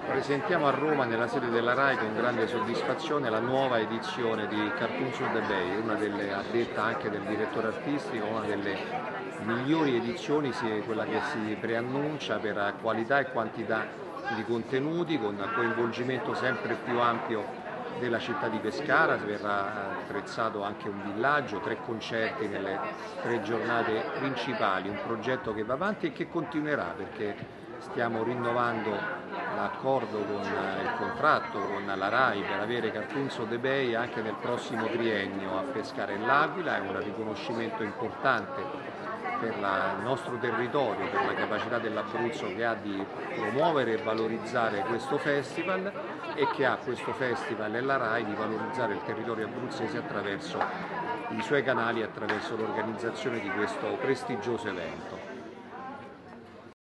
Presentiamo a Roma, nella sede della RAI, con grande soddisfazione la nuova edizione di Cartoons on the Bay, una delle, a detta anche del direttore artistico, una delle migliori edizioni, quella che si preannuncia per qualità e quantità di contenuti, con coinvolgimento sempre più ampio della città di Pescara. Verrà attrezzato anche un villaggio, 3 concerti nelle 3 giornate principali, un progetto che va avanti e che continuerà, perché stiamo rinnovando l'accordo con il contratto con la RAI per avere Cartoons on the Bay anche nel prossimo triennio a Pescara e l'Aquila. È un riconoscimento importante per il nostro territorio, per la capacità dell'Abruzzo che ha di promuovere e valorizzare questo festival, e che ha questo festival e la RAI di valorizzare il territorio abruzzese attraverso i suoi canali, attraverso l'organizzazione di questo prestigioso evento.